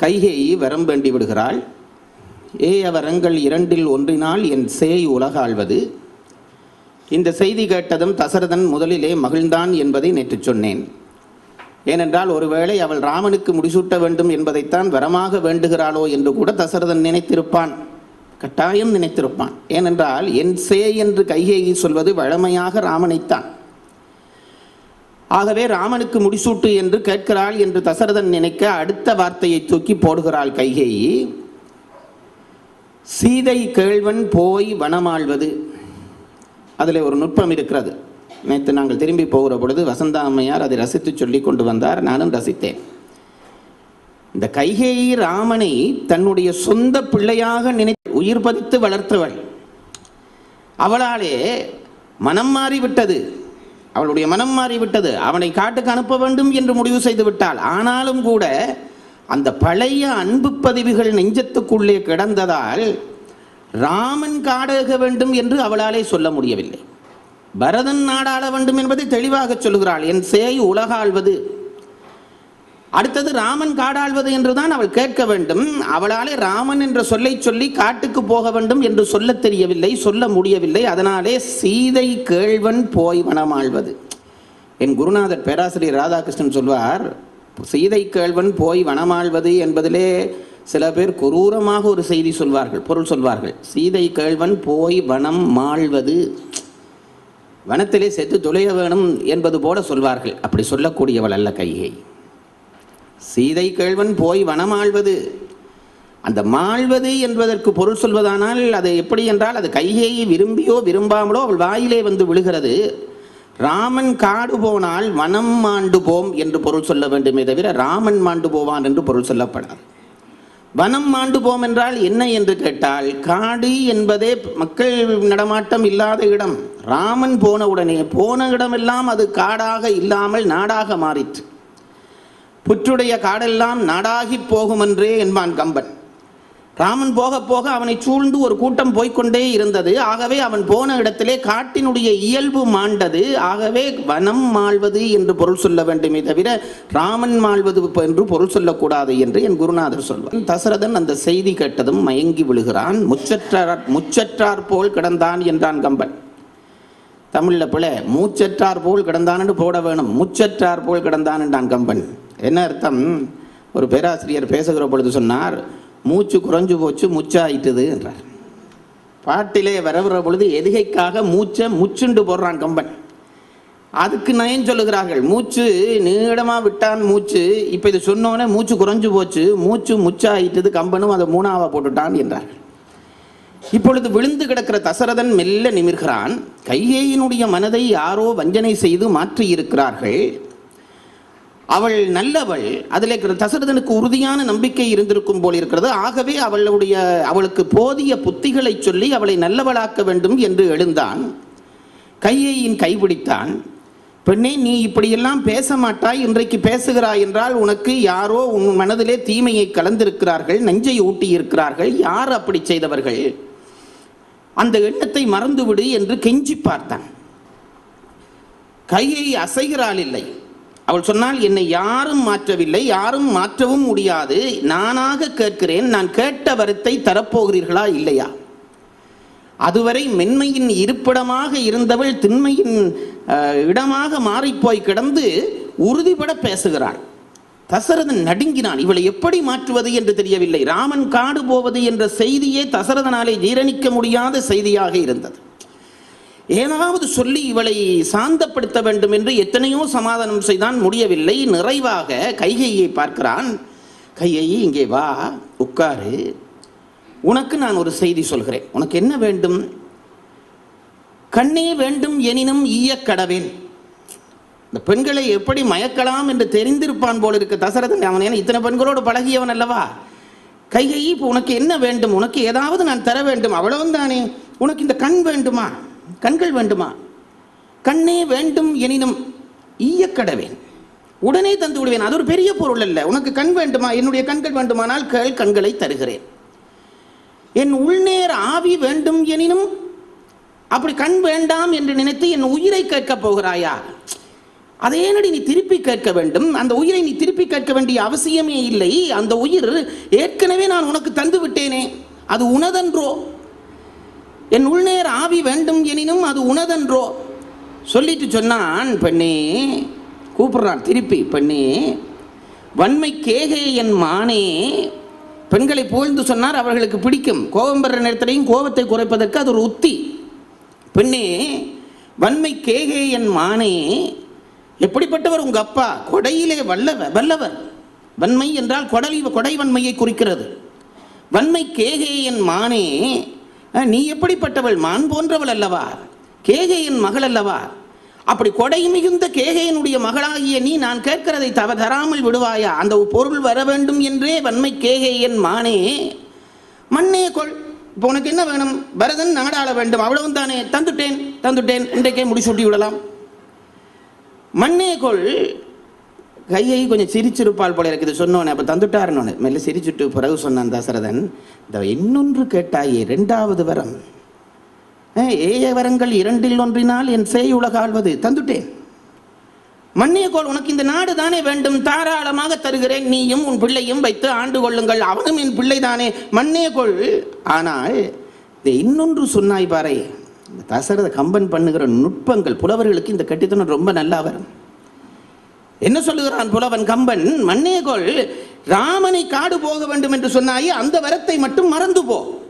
கைகேயி வரம் வேண்டி விடுகிறாள். வரங்கள் இரண்டில் ஒன்றினால் என் சேய் உலகாள்வது. இந்த செய்தி கேட்டதும் தசரதன் முதலிலே மகிழ்ந்தான் என்பதை நேற்று சொன்னேன். ஏனென்றால் ஒருவேளை அவள் ராமனுக்கு முடிசூட்ட வேண்டும் என்பதைத்தான் வரமாக வேண்டுகிறாளோ என்று கூட தசரதன் நினைத்திருப்பான், கட்டாயம் நினைத்திருப்பான். ஏனென்றால் என் சேய் என்று கைகேயி சொல்வது வழமையாக ராமனைத்தான். ஆகவே ராமனுக்கு முடிசூட்டு என்று கேட்கிறாள் என்று தசரதன் நினைக்க அடுத்த வார்த்தையை தூக்கி போடுகிறாள் கைகேயி. சீதை கேள்வன் போய் வனமாள்வது. அதில் ஒரு நுட்பம் இருக்கிறது. நேற்று நாங்கள் திரும்பி போகிற பொழுது வசந்தா அம்மையார் அதை ரசித்து சொல்லி கொண்டு வந்தார், நானும் ரசித்தேன். இந்த கைகேயி ராமனை தன்னுடைய சொந்த பிள்ளையாக நினைத்து உயிர் பதித்து வளர்த்தவள். அவளாலே மனம் மாறிவிட்டது, அவளுடைய மனம் மாறிவிட்டது. அவனை காட்டுக்கு அனுப்ப வேண்டும் என்று முடிவு செய்து விட்டாள். ஆனாலும் கூட அந்த பழைய அன்பு பதிவுகள் நெஞ்சத்துக்குள்ளே கிடந்ததால் ராமன் காடாக வேண்டும் என்று அவளாலே சொல்ல முடியவில்லை. பரதன் நாடாள வேண்டும் என்பதை தெளிவாக சொல்கிறாள், என் சேய் உலகாள்வது. அடுத்தது ராமன் காடாள்வது என்றுதான் அவள் கேட்க வேண்டும். அவளாலே ராமன் என்ற சொல்லை சொல்லி காட்டுக்கு போக வேண்டும் என்று சொல்ல தெரியவில்லை, சொல்ல முடியவில்லை. அதனாலே சீதை கேள்வன் போய் வனமாள்வது. என் குருநாதர் பேராசிரியர் ராதாகிருஷ்ணன் சொல்வார், சீதை கேள்வன் போய் வனமாள்வது என்பதிலே சில பேர் குரூரமாக ஒரு செய்தி சொல்வார்கள், பொருள் சொல்வார்கள். சீதை கேள்வன் போய் வனம் மாள்வது, வனத்திலே செத்து தொலைய வேணும் என்பது போல சொல்வார்கள். அப்படி சொல்லக்கூடியவள் அல்ல கைகேயி. சீதை கேள்வன் போய் வனமாள்வது, அந்த மாள்வது என்பதற்கு பொருள் சொல்வதானால் அது எப்படி என்றால் அது கைகேயி விரும்பியோ விரும்பாமலோ அவள் வாயிலே வந்து விழுகிறது. ராமன் காடு போனால் வனம் மாண்டு போம் என்று பொருள் சொல்ல வேண்டுமே தவிர ராமன் மாண்டு போவான் என்று பொருள் சொல்லப்படாது. வனம் மாண்டு போம் என்றால் என்ன என்று கேட்டால், காடு என்பதே மக்கள் நடமாட்டம் இல்லாத இடம். ராமன் போன உடனே போன இடமெல்லாம் அது காடாக இல்லாமல் நாடாக மாறிற்று. புற்றுடைய காடெல்லாம் நாடாகி போகும் என்றே என்பான் கம்பன். ராமன் போக போக அவனை சூழ்ந்து ஒரு கூட்டம் போய்கொண்டே இருந்தது. ஆகவே அவன் போன இடத்திலே காட்டினுடைய இயல்பு மாண்டது. ஆகவே வனம் மாள்வது என்று பொருள் சொல்ல வேண்டுமே தவிர ராமன் மாள்வது என்று பொருள் சொல்லக்கூடாது என்று என் குருநாதர் சொல்வார். தசரதன் அந்த செய்தி கேட்டதும் மயங்கி விழுகிறான். முச்சற்றார் போல் கிடந்தான் என்றான் கம்பன். தமிழில் பிள்ளை மூச்சற்றார் போல் கிடந்தான் என்று போட வேணும், முச்சற்றார் போல் கிடந்தான் என்றான் கம்பன். என்ன அர்த்தம்? ஒரு பேராசிரியர் பேசுகிற பொழுது சொன்னார், மூச்சு குறைஞ்சு போச்சு முச்சாயிட்டுது என்றார். பாட்டிலே வரவுற பொழுது எதுகைக்காக மூச்சை முச்சுண்டு போடுறான் கம்பன். அதுக்கு நயம் சொல்லுகிறார்கள், மூச்சு நீளமாக விட்டான் மூச்சு, இப்போ இது சொன்னோன்னே மூச்சு குறைஞ்சு போச்சு, மூச்சு முச்சாயிட்டுது, கம்பனும் அதை மூணாவா போட்டுட்டான் என்றார்கள். இப்பொழுது விழுந்து கிடக்கிற தசரதன் மெல்ல நிமிர்கிறான். கைகேயினுடைய மனதை யாரோ வஞ்சனை செய்து மாற்றி இருக்கிறார்கள். அவள் நல்லவள், அதில் தசரதனுக்கு உறுதியான நம்பிக்கை இருந்திருக்கும் போல் இருக்கிறது. ஆகவே அவளுக்கு போதிய புத்திகளை சொல்லி அவளை நல்லவளாக்க வேண்டும் என்று எழுந்தான். கையேயின் கைபிடித்தான். பெண்ணே, நீ இப்படியெல்லாம் பேச மாட்டாய், இன்றைக்கு பேசுகிறாய் என்றால் உனக்கு யாரோ உன் மனதிலே தீமையை கலந்திருக்கிறார்கள், நெஞ்சை ஊட்டி இருக்கிறார்கள். யார் அப்படி செய்தவர்கள்? அந்த எண்ணத்தை மறந்துவிடு என்று கெஞ்சி பார்த்தான். கையை அசைகிறாள் இல்லை. அவள் சொன்னால், என்னை யாரும் மாற்றவில்லை, யாரும் மாற்றவும் முடியாது, நானாக கேட்கிறேன், நான் கேட்ட வரத்தை தரப்போகிறீர்களா இல்லையா? அதுவரை மென்மையின் இருப்பிடமாக இருந்தவள் திண்மையின் இடமாக மாறிப்போய் கிடந்து உறுதிபட பேசுகிறாள். தசரதன் நடுங்கினான். இவளை எப்படி மாற்றுவது என்று தெரியவில்லை. ராமன் காடு போவது என்ற செய்தியே தசரதனாலே ஜீரணிக்க முடியாத செய்தியாக இருந்தது. ஏதாவது சொல்லி இவளை சாந்தப்படுத்த வேண்டும் என்று எத்தனையோ சமாதானம் செய்தான், முடியவில்லை. நிறைவாக கைகையை பார்க்கிறான். கைகையை, இங்கே வா, உட்காரு, உனக்கு நான் ஒரு செய்தி சொல்கிறேன். உனக்கு என்ன வேண்டும்? கண்ணே வேண்டும் எனினும் ஈய கடவேன். இந்த பெண்களை எப்படி மயக்கலாம் என்று தெரிந்திருப்பான் போல இருக்க தசரதன். அவன் ஏன்னா இத்தனை பெண்களோடு பழகியவன் அல்லவா? கைகையை, இப்போ உனக்கு என்ன வேண்டும்? உனக்கு ஏதாவது நான் தர வேண்டும், அவ்வளவும் தானே. உனக்கு இந்த கண் வேண்டுமா? கண்கள் வேண்டுமா? கண்ணே வேண்டும் எனினும் ஈய கடவேன், உடனே தந்து விடுவேன். அது ஒரு பெரிய பொருள் அல்ல. உனக்கு கண் வேண்டுமா? என்னுடைய கண்கள் வேண்டுமானால் கேள், கண்களை தருகிறேன். என் உள்நேர் ஆவி வேண்டும் எனினும், அப்படி கண் வேண்டாம் என்று நினைத்து என் உயிரை கேட்கப் போகிறாயா? அதை ஏனடி நீ திருப்பி கேட்க வேண்டும்? அந்த உயிரை நீ திருப்பி கேட்க வேண்டிய அவசியமே இல்லை. அந்த உயிர் ஏற்கனவே நான் உனக்கு தந்து விட்டேனே, அது உனதன்றோ? என் உள்நேர் ஆவி வேண்டும் எனினும் அது உனதன்றோ? சொல்லிட்டு சொன்னான், பெண்ணே, கூப்பிடுறான் திருப்பி, பெண்ணே வன்மை கேகே என் மானே. பெண்களை புகழ்ந்து சொன்னார், அவர்களுக்கு பிடிக்கும். கோபம் பெற நேரத்திலையும் கோபத்தை குறைப்பதற்கு அது ஒரு உத்தி. பெண்ணே வன்மை கேகே என் மானே, எப்படிப்பட்டவர் உங்க அப்பா? கொடையிலே வல்லவர். வன்மை என்றால் கொடை வன்மையை குறிக்கிறது. வன்மை கேகே என் மானே, நீ எப்படிப்பட்டவள்? மான் போன்றவள் அல்லவா? கேகையின் மகள் அல்லவா? அப்படி கொடை மிகுந்த கேகையனுடைய மகளாகிய நீ நான் கேட்கிறதை தராமல் விடுவாயா? அந்த பொருள் வர வேண்டும் என்றே வன்மை கேகையன் மானே, மண்ணே கொள். இப்போ உனக்கு என்ன வேணும்? பரதன் நாடாள வேண்டும், அவ்வளவும் தானே. தந்துட்டேன், இன்றைக்கே முடிசூட்டி விடலாம். மண்ணே கொள். கையை கொஞ்சம் சிரிச்சிருப்பாள் போல இருக்குது சொன்னோன்னே. அப்போ தந்துட்டாருன்னு மெல்ல சிரிச்சுட்டு பிறகு சொன்னான் தசரதன், இந்த இன்னொன்று கேட்டாயே, 2வது வரம். ஏய வரங்கள் 2ல் ஒன்றினால் என் சேய் உலகாழ்வது. தந்துட்டேன். மண்ணே கோள், உனக்கு இந்த நாடு தானே வேண்டும், தாராளமாக தருகிறேன். நீயும் உன் பிள்ளையும் வைத்து ஆண்டு கொள்ளுங்கள், அவனும் என் பிள்ளை தானே. மண்ணே கோள். ஆனால் இந்த இன்னொன்று சொன்னாய் பாறை. தசரத கம்பன் பண்ணுகிற நுட்பங்கள் புலவர்களுக்கு இந்த கட்டித்தனம் ரொம்ப நல்லா வரும். என்ன சொல்லுகிறான் புலவன் கம்பன்? மண்ணே கோள், ராமனை காடு போக வேண்டும் என்று சொன்னாயே, அந்த வரத்தை மட்டும் மறந்து போ.